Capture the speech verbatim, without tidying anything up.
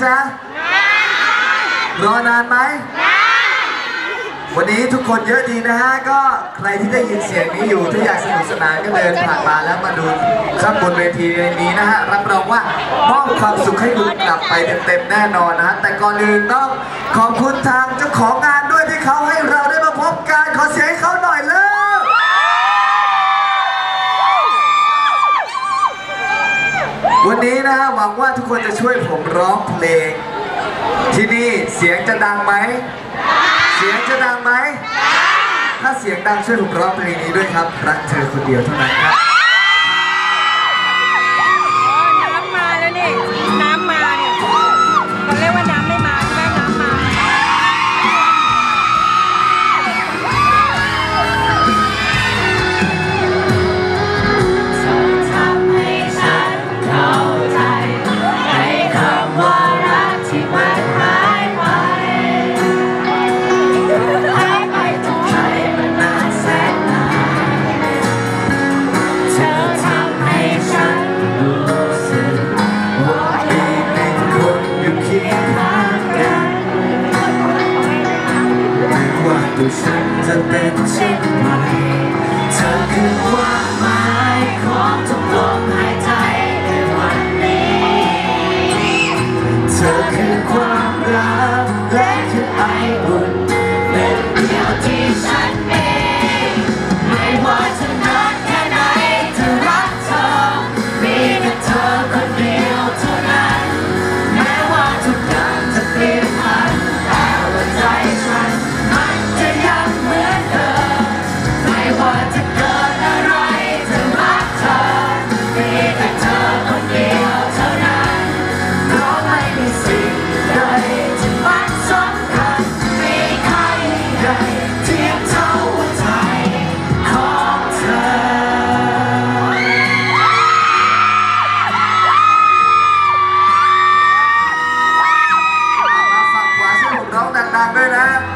จ๊ะรอนานไหมวันนี้ทุกคนเยอะดีนะฮะก็ใครที่ได้ยินเสียงนี้อยู่ถ้าอยากสนุกสนานก็เดินผ่านมาแล้วมาดูข้างบนเวทีนี้นะฮะรับรองว่ามอบความสุขให้คุณกลับไปเต็มๆแน่นอนนะฮะแต่ก่อนอื่นต้องขอบคุณทางเจ้าของงานด้วยที่เขาให้เราได้มาพบกันขอเสียงให้เขาหน่อยเลยวันนี้นะฮะหวังว่าทุกคนจะช่วยผมร้องเพลงที่นี่เสียงจะดังไหมเสียงจะดังไหมถ้าเสียงดังช่วยผมร้องเพลงนี้ด้วยครับรักเธอคนเดียวเท่านั้นครับน้ำมาแล้วนี่น้ำมาเนี่ยเราเรียกว่าน้ำไม่มาใช่ไหมน้ำมาเธอทำให้ฉันเข้าใจในคำว่ารักที่มันหายไปหายไปจนใจมันนานแสนนานเธอทำให้ฉันรู้สึกว่ามีหนึ่งคนอยู่เคียงข้างกันไม่ว่าตัวฉันจะเป็นเช่นไรเธอคือความหมายของทุกลมหายใจในวันนี้เธอคือความรักและคือไออุ่นเป็นเดียวที่ฉันเองไม่ว่าจะนานแค่ไหนจะรักเธอมีแต่เธอคนเดียวเท่านั้นแม้ว่าทุกอย่างจะเปลี่ยนผันแต่ว่าใจฉันมันจะยังเหมือนเดิมไม่ว่าจะเกิดอะไรจะรักเธอมีแต่เธอคนเดียวเท่านั้นเพราะไม่มีสิ่งใดที่มันสำคัญมีใครใดเทียบเท่าหัวใจของเธอมาฝั่งขวาช่วยผมร้องดังๆด้วยนะ